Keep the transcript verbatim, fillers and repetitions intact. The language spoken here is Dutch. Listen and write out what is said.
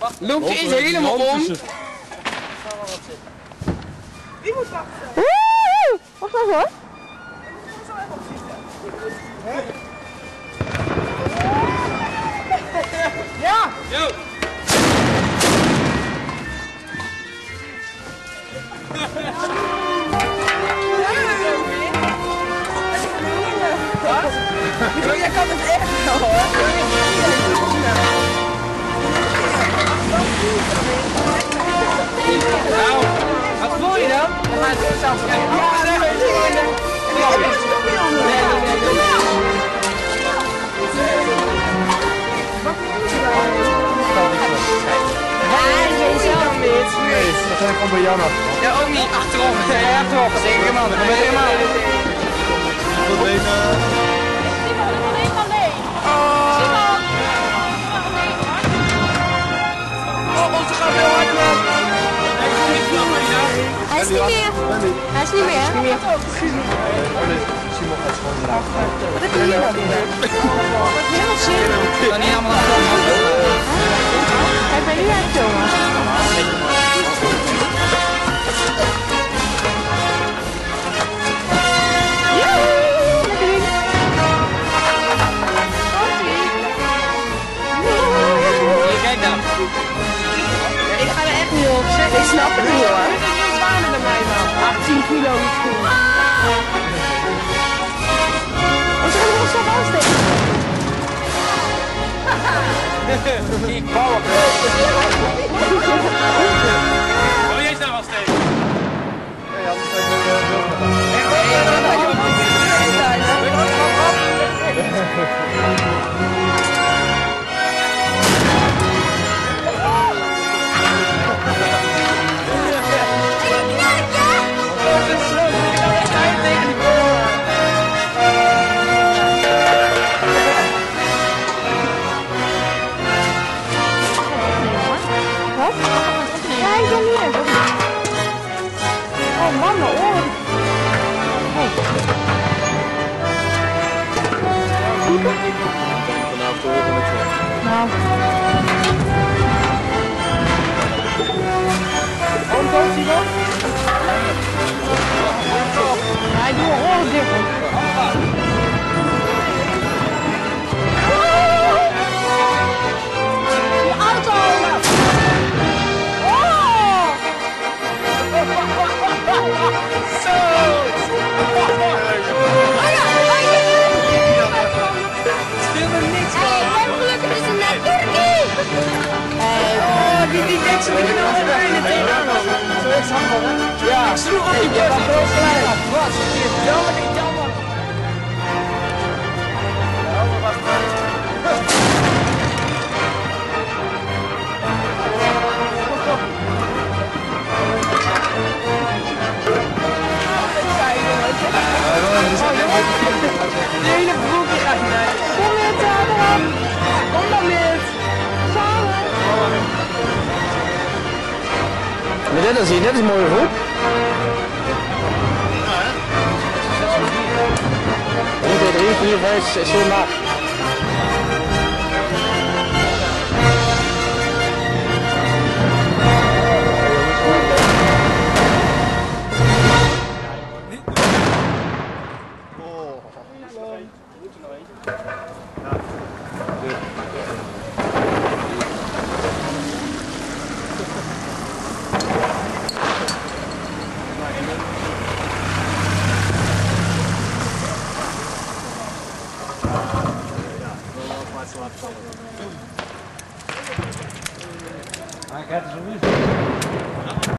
Loopt je eens helemaal om? Wie moet wachten? Woe! Wacht even hoor. Ik moet zo even opzitten. Ja! Yo! Wat? Jij kan het echt wel hoor. Nou, wat voel je dan? Dan ga je het zelf kijken. Ja, nee, nee, nee. Nee, dat zijn gewoon bij Jan af. Ja, ook niet achterop. Ja, achterop. Zeker man, dat ben je helemaal. Alleen, uh... Oh, onze gaat heel hard man. Hij is niet meer. Hij is niet meer. Hij is niet meer. Simon gaat gewoon eraf. Wat heb je hier dan? Wat helemaal zin. Ik kan niet allemaal afkomen. Kijk, ben nu aan het filmen. Kijk dan. Ik ga er echt niet op. Ik snap het niet hoor. Dit is veel zwaarder dan mij man. achttien kilo misschien. Oh, ze gaan er nog zo aansteken. Ik bouw op. Wil jij snel afsteken? Nee, anders zijn we heel Wat? Ja, ik ben hier. Oh man, mijn oren. Hey. vanavond horen we niks meer. Nou. Waarom komt hij dan? Ja, ik doe mijn oren dicht. De auto! Die denkt zo niet nog even in het tegenaan. Zo is het hè? Ja. Ik sloeg op die bus. Ik was gelijk. Wat? Jammer, niet jammer. Jammer was het. De hele broekje gaat naar. Kom met erop. Kom dan met. Samen. Maar dit is hier, dit is een mooie groep. één, twee, drie, vier, vijf, zes, zeven, acht. Hij gaat er zo